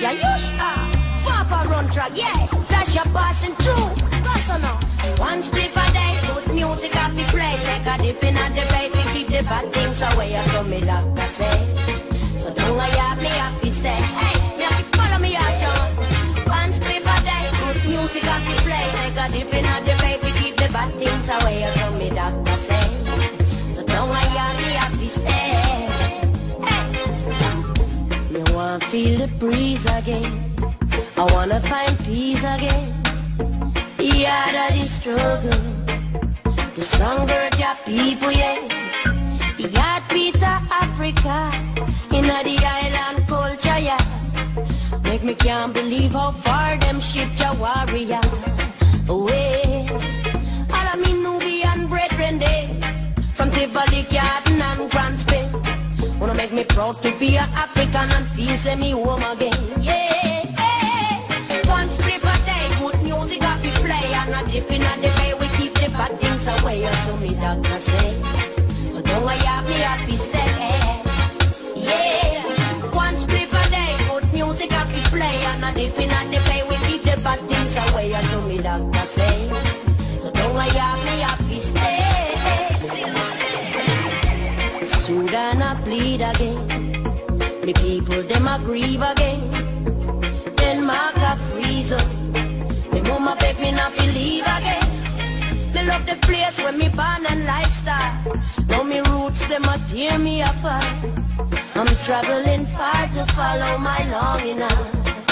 Yeah, you Papa run track, yeah. That's your passing through. Goss on now. One split a day, good music off the play. Take a dip in at the baby, keep the bad things away. That's what me doctor say. So don't I have me off his stay. Hey, me have to follow me out, John. One split a day, good music off the play. Take a dip in at the baby, keep the bad things away. That's what me doctor say. So don't I have me off his stay. Hey, me want feel the breeze again. I wanna find peace again. Yeah, that is struggle. The stronger your people, yeah. The heartbeat of Africa. Inna the island culture, yeah. Make me can't believe how far them shipped your warrior away. All of me Nubian brethren, they from Tivoli, Garden and Grand Spain. Wanna make me proud to be an African and feel say me home again, yeah. One strip a day, good music off the play. And a dip in the bay, we keep the bad things away. So me doctor say, so don't I have me happy stay. Yeah, one strip a day, good music off the play. And a dip in the bay, we keep the bad things away. So me doctor say, so don't I have me happy stay. Sudan a bleed again, the people them a grieve again. Denmark a freeze up. Me mama beg me not to leave again. Me love the place where me born and lifestyle. Now me roots them a tear me apart. I'm traveling far to follow my longing out.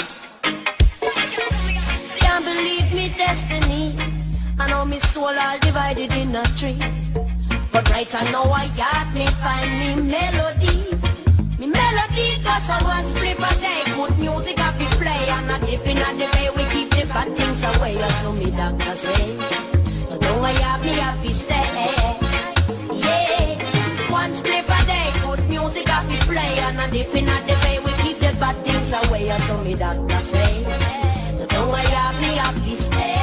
Can't believe me destiny. I know me soul all divided in a tree. But right I know I got me find me melody. Me melody cause I want strip a day. Good music I be play. And a dip in the bay we keep the bad things away. So me doctor say, so don't I have me happy stay. Yeah, one strip a day. Good music I be play. And a dip in the bay we keep the bad things away. So me doctor say, so don't I have me happy stay.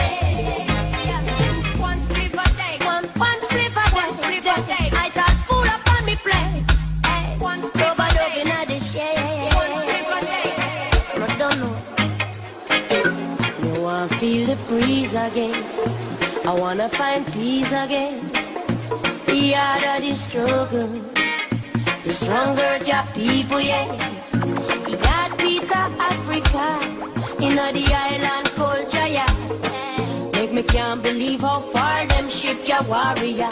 One strip a day. One strip a day. One strip a day. I thought fool up on me play. One strip a day. In the shade. One strip a day. I don't know. Me want feel the breeze again. I wanna find peace again. The harder the struggle, the stronger your people, yeah. The heartbeat of Africa, inna the island culture, yeah. Make me can't believe how far them shipped your warrior.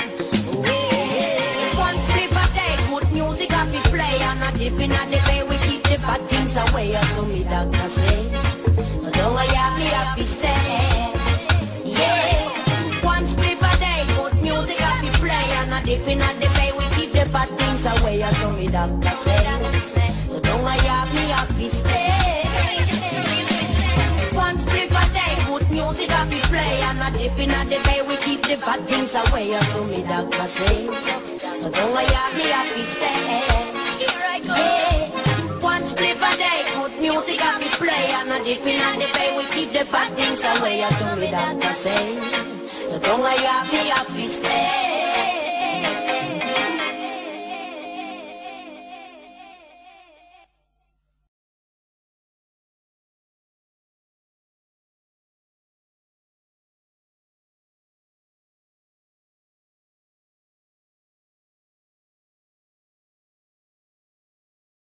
One strip a day, good music I be play. And a dip inna the bay, we keep the bad things away. So me doctor say, so don't I have me happy stay. Yeah, one strip a day, good music I be play. And a dip inna the bay, we keep the bad things away. So me doctor say, so don't I have me happy stay. One strip a day, good music I be play. And a dip inna the bay, we keep the bad things away. So me doctor say, so don't I have me happy stay. Yeah, one strip a day, good music I be play. And a dip inna the bay, we keep the bad things away. So me doctor say, so don't I have me happy stay.